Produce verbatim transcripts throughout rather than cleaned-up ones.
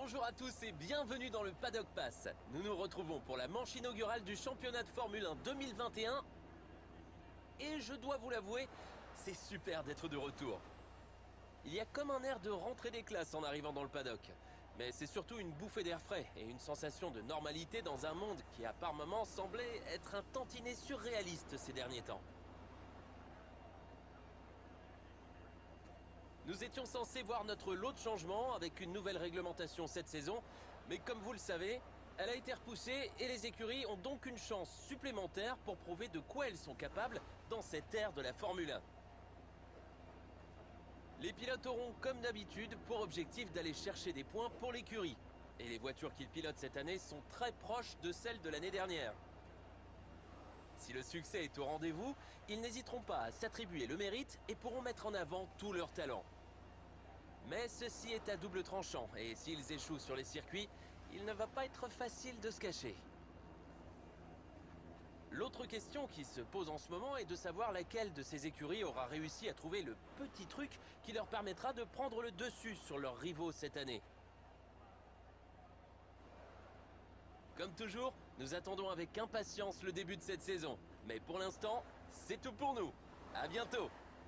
Bonjour à tous et bienvenue dans le Paddock Pass. Nous nous retrouvons pour la manche inaugurale du championnat de Formule un deux mille vingt et un. Et je dois vous l'avouer, c'est super d'être de retour. Il y a comme un air de rentrée des classes en arrivant dans le paddock. Mais c'est surtout une bouffée d'air frais et une sensation de normalité dans un monde qui a par moments semblé être un tantinet surréaliste ces derniers temps. Nous étions censés voir notre lot de changements avec une nouvelle réglementation cette saison, mais comme vous le savez, elle a été repoussée et les écuries ont donc une chance supplémentaire pour prouver de quoi elles sont capables dans cette ère de la Formule un. Les pilotes auront, comme d'habitude, pour objectif d'aller chercher des points pour l'écurie. Et les voitures qu'ils pilotent cette année sont très proches de celles de l'année dernière. Si le succès est au rendez-vous, ils n'hésiteront pas à s'attribuer le mérite et pourront mettre en avant tout leur talent. Mais ceci est à double tranchant, et s'ils échouent sur les circuits, il ne va pas être facile de se cacher. L'autre question qui se pose en ce moment est de savoir laquelle de ces écuries aura réussi à trouver le petit truc qui leur permettra de prendre le dessus sur leurs rivaux cette année. Comme toujours, nous attendons avec impatience le début de cette saison. Mais pour l'instant, c'est tout pour nous. À bientôt!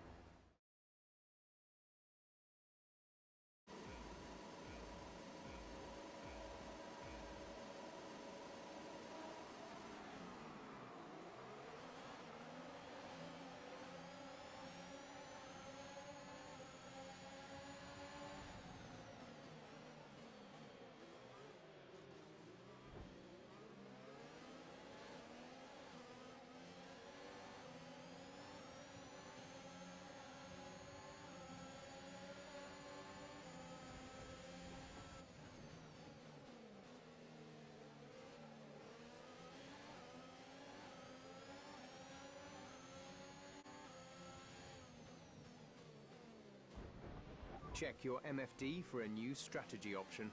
Check your M F D for a new strategy option.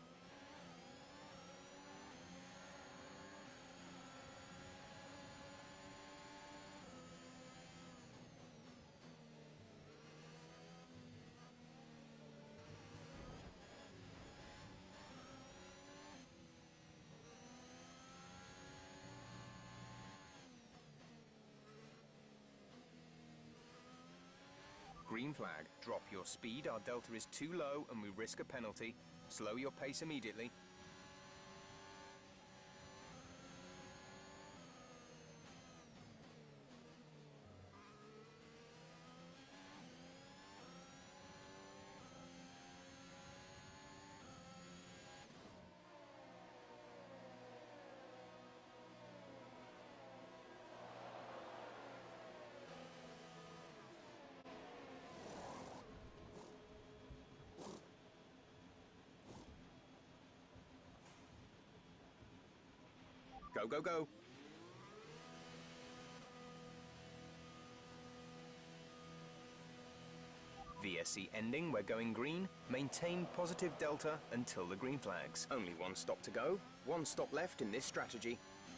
Green flag. Drop your speed, our delta is too low and we risk a penalty. Slow your pace immediately. Go, go, go. V S C ending, we're going green. Maintain positive delta until the green flags. Only one stop to go. One stop left in this strategy.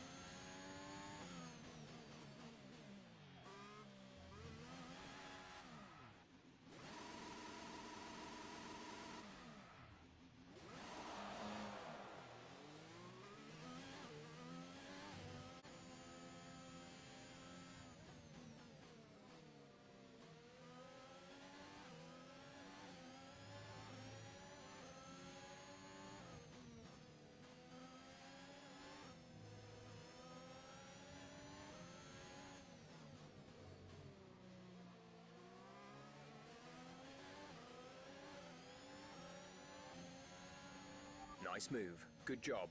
Nice move. Good job.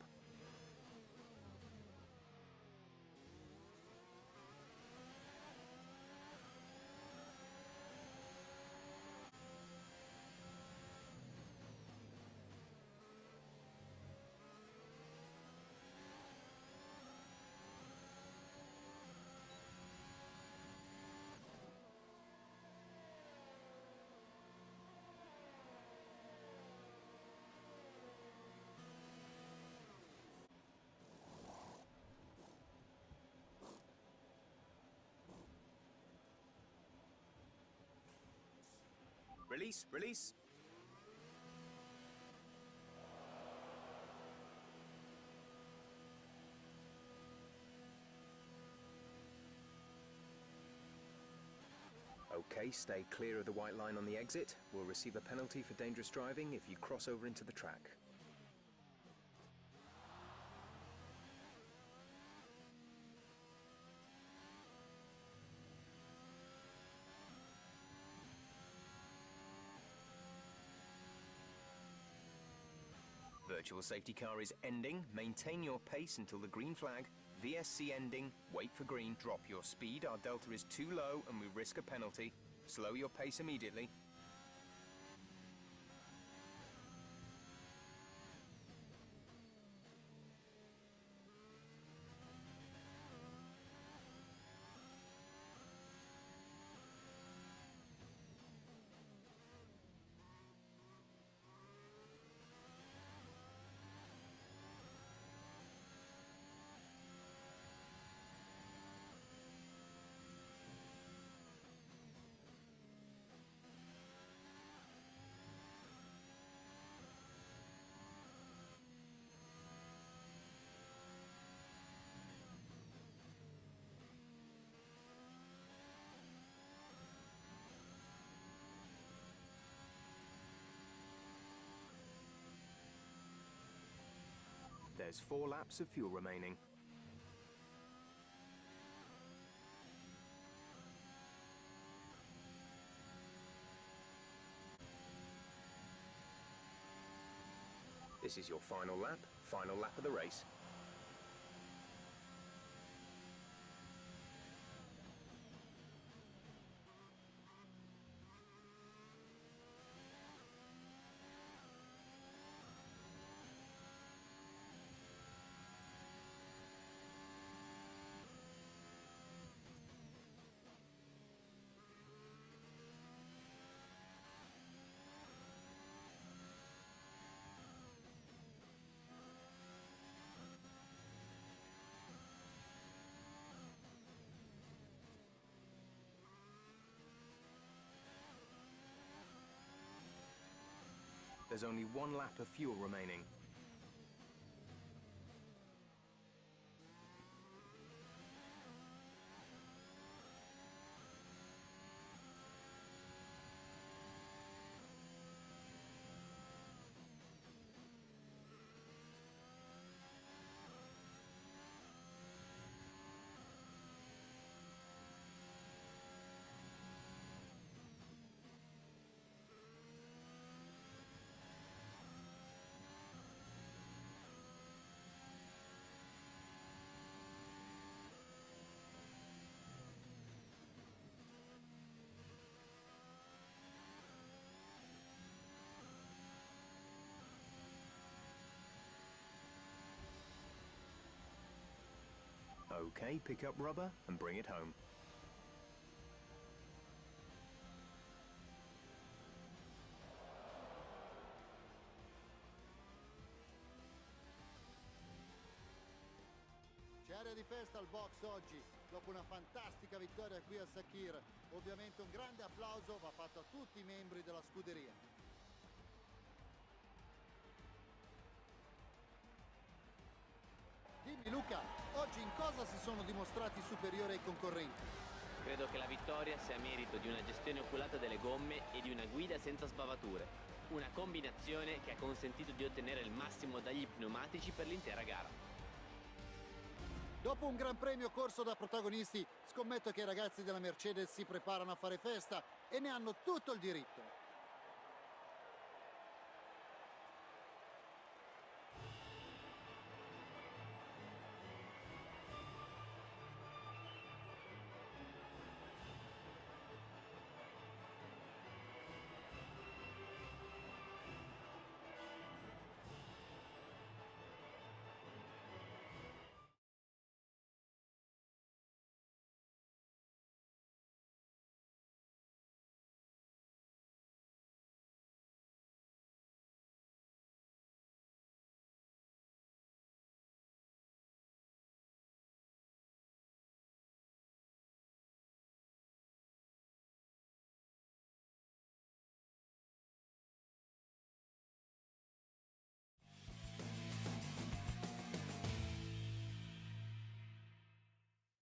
Release, release. Okay, stay clear of the white line on the exit. We'll receive a penalty for dangerous driving if you cross over into the track. Virtual safety car is ending. Maintain your pace until the green flag. V S C ending. Wait for green. Drop your speed. Our delta is too low and we risk a penalty. Slow your pace immediately. There's four laps of fuel remaining. This is your final lap, final lap of the race. There's only one lap of fuel remaining. Okay, pick up rubber and bring it home. C'è aria di festa al box oggi, dopo una fantastica vittoria qui a Sakhir. Ovviamente un grande applauso va fatto a tutti i membri della scuderia. Dimmi Luca, oggi in cosa si sono dimostrati superiori ai concorrenti? Credo che la vittoria sia merito di una gestione oculata delle gomme e di una guida senza sbavature. Una combinazione che ha consentito di ottenere il massimo dagli pneumatici per l'intera gara. Dopo un gran premio corso da protagonisti, scommetto che i ragazzi della Mercedes si preparano a fare festa e ne hanno tutto il diritto.